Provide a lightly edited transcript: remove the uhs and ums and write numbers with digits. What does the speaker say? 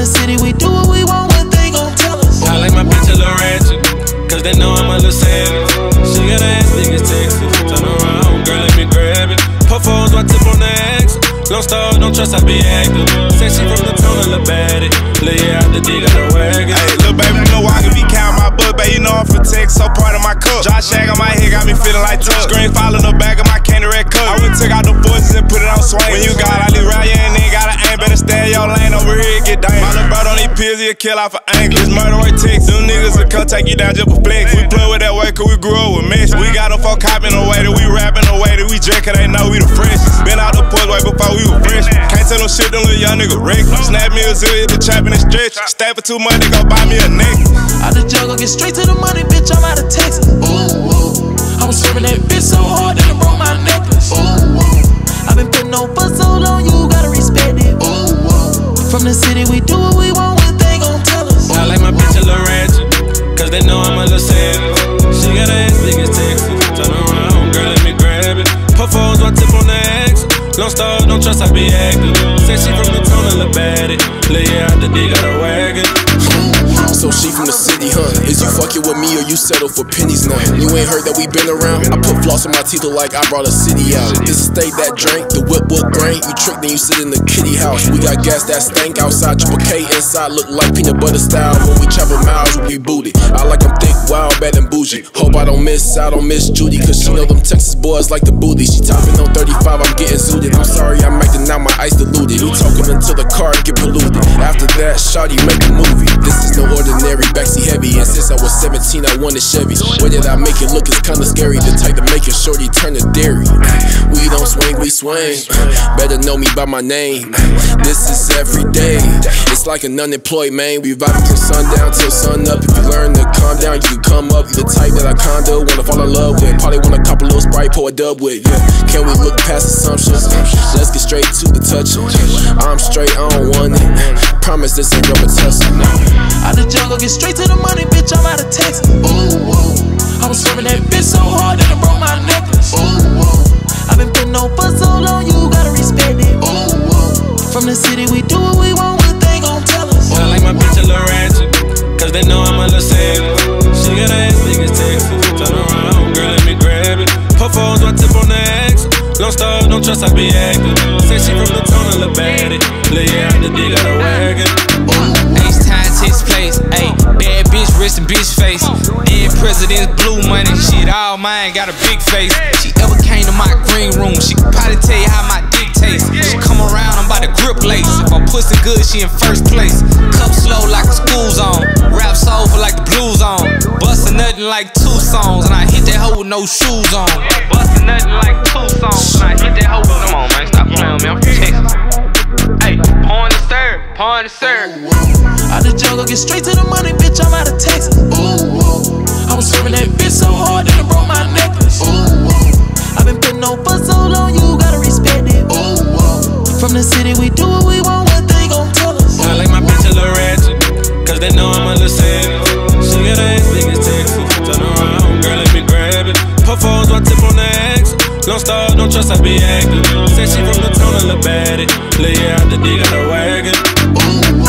the city, we do what we want, what they gon' tell us. I like my bitch a little ratchet, cause they know I'm a little savage. She got her ass big as Texas. Turn around, girl, let me grab it. Puff holes, my tip on the X. Long star, don't trust, I be active. Say she from the town, a little baddie. Lil' yeah, out the D, got a wagon. Hey, little baby, you know I can be counting my book, baby, you know I'm for text, so part of my cup. Josh shag on my head, got me feeling like Tuck. Screen fall in the back of my candy red cup. I wouldn't take out the forces and put it on swing. When you got all these round, you ain't gotta aim, better stay in your lane over here and get down. My little bro don't need pills, he'll kill off an angle. This murder rate ticks, them niggas will come take you down just for flex. We play with that way cause we grew up with mess. We got them folk copping the way that we rapping the way that we drink, cause they know we the freshest. Been out the push way before we were fresh. Can't tell no shit, them little young nigga wreck. Snap me a zip, hit the trap and stretch. Stab for 2 months, they gon' buy me a neck. Out the jungle, get straight to the money, bitch, I'm out of Texas. Ooh, ooh. I was serving that bitch so hard that it broke my necklace. Ooh, ooh. I've been putting on for so long, you gotta respect it. Ooh, ooh. From the city, we do what we want, what they gon' tell us. I like my bitch a little ratchet, cause they know I'm a little savage. She got her ass big as Texas. Turn around, girl, let me grab it. Puff holes, my tip on the X. Long star, don't trust, I be active. Say she from the town, a little baddie. Lil' yeah, out the D, got a wagon. So she from the city, huh? Is you fucking with me or you settle for pennies now? You ain't heard that we been around? I put floss on my teeth like I brought a city out. This is state that drink, the whip grain. You trick, then you sit in the kitty house. We got gas that stank outside, triple K inside, look like peanut butter style. When we travel miles, we be booty. I like them thick, wild, bad and bougie. Hope I don't miss out on Miss Judy, cause she know them Texas boys like the booty. She topping on 35, I'm getting zooted. I'm sorry, I'm acting out, my ice diluted. We talking until the car get polluted. After that, shawty make a movie. This is no ordinary, backseat heavy. And since I was 17, I wanted Chevy. Way that I make it look is kinda scary. The type to make it shorty turn to dairy. We don't swing, we swing. Better know me by my name. This is every day. It's like an unemployed man. We vibing from sundown till sun up. If you learn to calm down, you can come up. You the type that I kinda wanna fall in love with. Probably wanna cop a little Sprite, pour a dub with. Yeah, can we look past assumptions? Let's get straight to the touching. I'm straight, I don't want it. Promise this ain't rubber tussle. Out the jungle, get straight to the money, bitch, I'm out of Texas. Ooh, ooh. I was serving that bitch so hard that it broke my necklace. Ooh, ooh. I've been putting on for so long, you gotta respect it. Ooh, ooh. From the city, we do what we want, what they gon' tell us. I like my bitch a little ratchet, cause they know I'm a little savage. She got her ass big as Texas. Turn around, girl, let me grab it. Puff holes, my tip on the X. Long star, don't trust, I be active. Say she from the town, a little baddie. Lil' yeah, out the D, got a wagon. H-time takes place, ayy. Bad bitch, wrist and bitch face. Dead presidents, blue money, shit, all mine got a big face. She ever came to my green room, she could probably tell you how my dick tastes. She come around, I'm about to grip lace. If I pussy good, she in first place. Cup slow like a school zone. Rap soulful like the blues on. Bustin' nothing like 2 songs, and I hit that hoe with no shoes on. Bustin' nothing like 2 songs, and I hit that hoe with come on, man, stop playing with me, I'm from Texas. Hey, pawn the serve. Out the jungle, get straight to the money, bitch, I'm out of Texas. Ooh, ooh. I was serving that bitch so hard that it broke my necklace. Ooh, ooh. I've been putting on for so long, you gotta respect it. Ooh, ooh. From the city, we do what we want, what they gon' tell us. I like my bitch a little ratchet, cause they know I'm a little savage. She got her ass big as Texas. Turn around, girl, let me grab it. Puff holes, my tip on the X. Long star, don't trust, I be active. Say she from the town, a little baddie. Lil' yeah, out the D, got a wagon. Ooh.